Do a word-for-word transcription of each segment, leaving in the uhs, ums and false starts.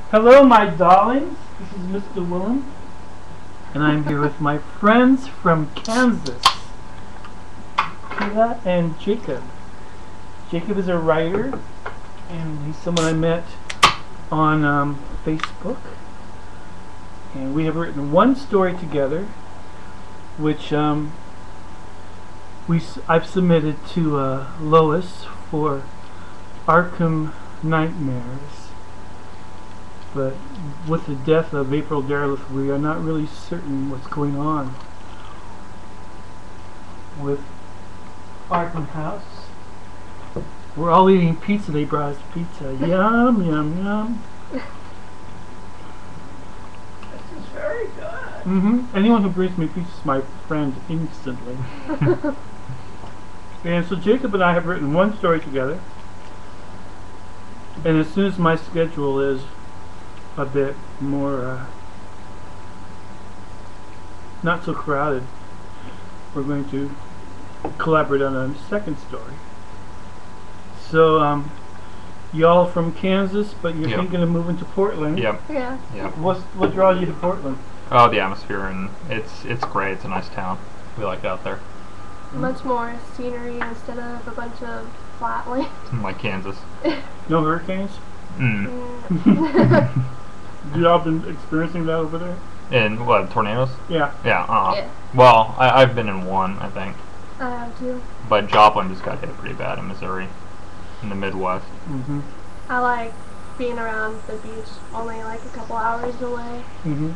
Hello, my darlings. This is Mister Willem, and I'm here with my friends from Kansas, Kayla and Jacob. Jacob is a writer, and he's someone I met on um, Facebook, and we have written one story together, which um, we s I've submitted to uh, Lois for Arkham Nightmares. But with the death of April Derleth, we are not really certain what's going on with Arkham House. We're all eating pizza. They brought us pizza. Yum, yum, yum. This is very good. Mm-hmm. Anyone who brings me pizza is my friend instantly. And so Jacob and I have written one story together. And as soon as my schedule is a bit more uh, not so crowded, we're going to collaborate on a second story. So um, y'all from Kansas, but you're Yep. thinking of moving to Portland. Yep. Yeah. Yep. What's, what draws you to Portland? Oh, the atmosphere, and it's it's great. It's a nice town. We like it out there. Much more scenery instead of a bunch of flat land. Like Kansas. No hurricanes? Mm. Mm. You all been experiencing that over there? And what, tornadoes? Yeah. Yeah. Uh. Yeah. Well, I, I've been in one, I think, I have too. but Joplin just got hit pretty bad in Missouri, in the Midwest. Mm-hmm. I like being around the beach, only like a couple hours away. Mm-hmm.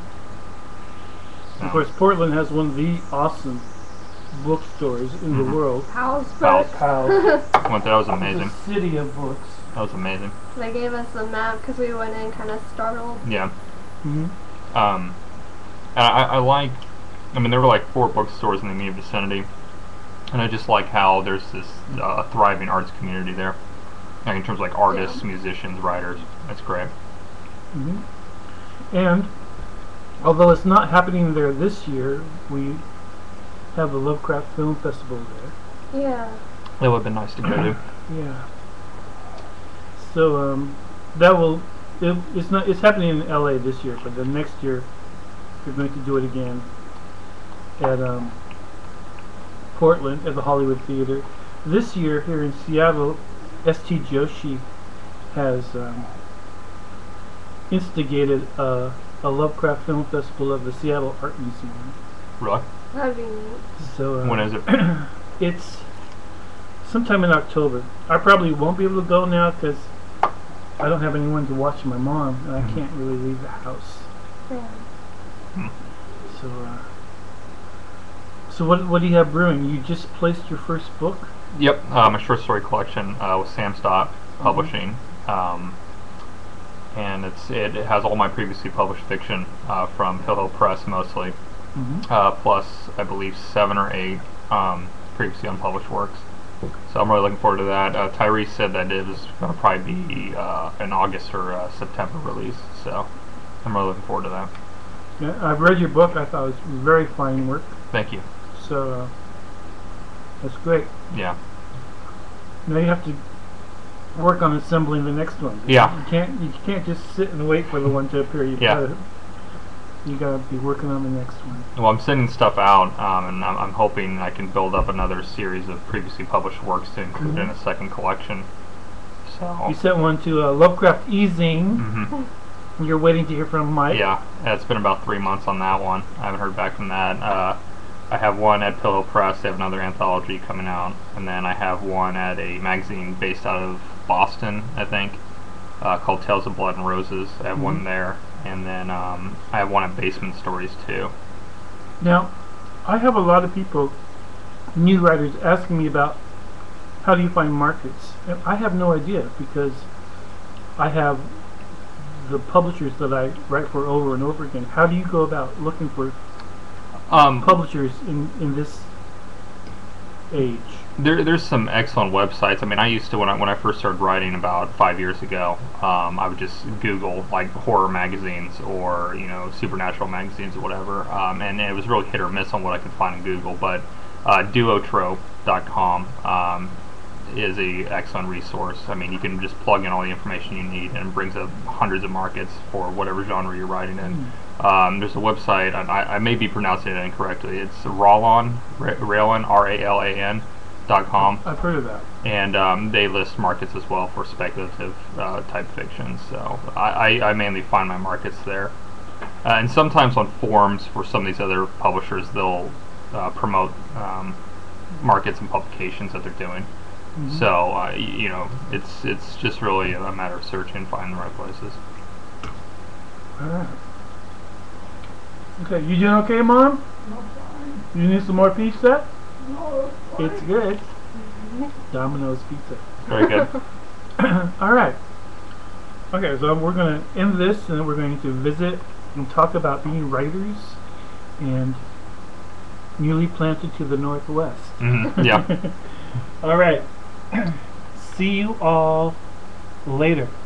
So. Of course, Portland has one of the awesome bookstores in the Mhm. world. House House. books. Powell's. Went there. That was It's amazing. a city of books. That was amazing. They gave us the map because we went in kind of startled. Yeah. Mm-hmm. Um. And I, I like. I mean, there were like four bookstores in the immediate vicinity, and I just like how there's this uh, thriving arts community there. Like in terms of like artists, Yeah. musicians, writers. That's great. Mm-hmm. And although it's not happening there this year, we have the Lovecraft Film Festival there. Yeah. That would have been nice to go to. Yeah. So um, that will. It, it's not. It's happening in L A this year, but the next year we're going to do it again at um, Portland at the Hollywood Theater. This year here in Seattle, S T Joshi has um, instigated a, a Lovecraft Film Festival of the Seattle Art Museum. Really? That'd be neat. So uh, When is it? it's sometime in October. I probably won't be able to go now because I don't have anyone to watch my mom, and I Mhm. can't really leave the house. Yeah. So, uh, so what what do you have brewing? You just placed your first book. Yep. Uh, my short story collection uh, with Sam Stott Publishing, um, and it's it, it has all my previously published fiction uh, from Hill Hill Press mostly, Mm-hmm. uh, plus I believe seven or eight um, previously unpublished works. So I'm really looking forward to that. Uh, Tyrese said that it was going to probably be uh, an August or uh, September release, so I'm really looking forward to that. Yeah, I've read your book. I thought it was very fine work. Thank you. So uh, that's great. Yeah. Now you have to work on assembling the next one. Yeah. You can't you can't just sit and wait for the one to appear. You Yeah. gotta you gotta be working on the next one. Well, I'm sending stuff out, um, and I'm, I'm hoping I can build up another series of previously published works to include Mhm. in a second collection. So. You sent one to uh, Lovecraft Easing. Mm-hmm. You're waiting to hear from Mike. Yeah, it's been about three months on that one. I haven't heard back from that. Uh, I have one at Pillow Press. They have another anthology coming out, and then I have one at a magazine based out of Boston, I think, uh, called Tales of Blood and Roses. I have Mhm. one there, and then um, I have one at Basement Stories too. Now, I have a lot of people, new writers, asking me about how do you find markets. And I have no idea because I have the publishers that I write for over and over again. How do you go about looking for Um, publishers in, in this age? There, there's some excellent websites. I mean, I used to when I when I first started writing about five years ago. Um, I would just Google like horror magazines or you know supernatural magazines or whatever, um, and it was really hit or miss on what I could find in Google. But uh, duotrope dot com um, is a excellent resource. I mean, you can just plug in all the information you need, and it brings up hundreds of markets for whatever genre you're writing in. Mm. Um, there's a website, and I, I may be pronouncing it incorrectly. It's Ralon, Ralon, R A L A N dot com, I've heard of that. and um, they list markets as well for speculative uh, type fiction. So I, I, I mainly find my markets there. Uh, and sometimes on forums for some of these other publishers, they'll uh, promote um, markets and publications that they're doing. Mm-hmm. So uh, y you know, it's it's just really a matter of searching and finding the right places. All right. Okay, you doing okay, Mom? No, fine. You need some more pizza? No, fine. It's good. Domino's pizza. Very good. All right. Okay, so we're going to end this, and then we're going to visit and talk about being writers and newly planted to the northwest. Mm-hmm. Yeah. All right. See you all later.